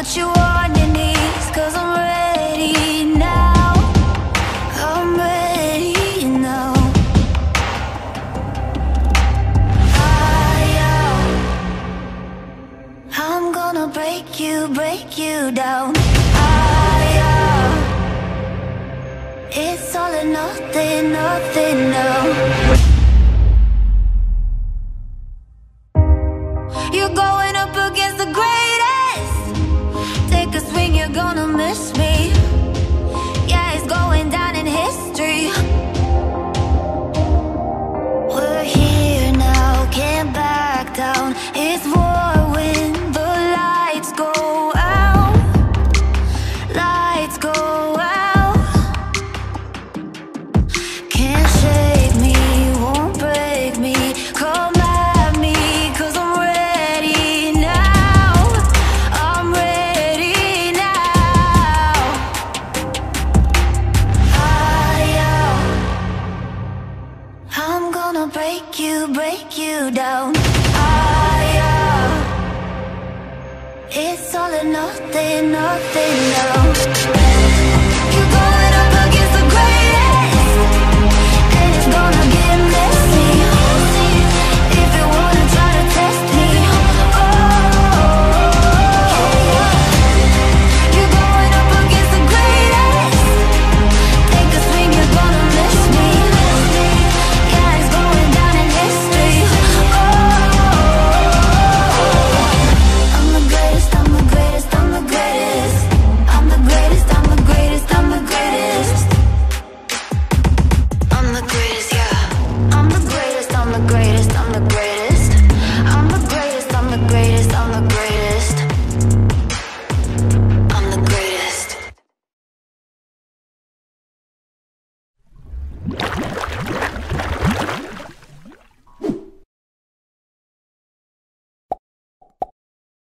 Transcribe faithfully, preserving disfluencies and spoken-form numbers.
put you on your knees, 'cause I'm ready now. I'm ready now. I'm gonna break you, break you down. Higher. It's all or nothing, nothing now. You're going up against the greatest. Take a swing, you're gonna miss me. Yeah, it's going down in history. We're here now, can't back down. It's war when the lights go out. Lights go out. Can't shake me, won't break me. Come at me, 'cause I'm ready now. I'm ready now. Higher. I'm gonna break you, break you down. Higher. It's all or nothing, nothing now.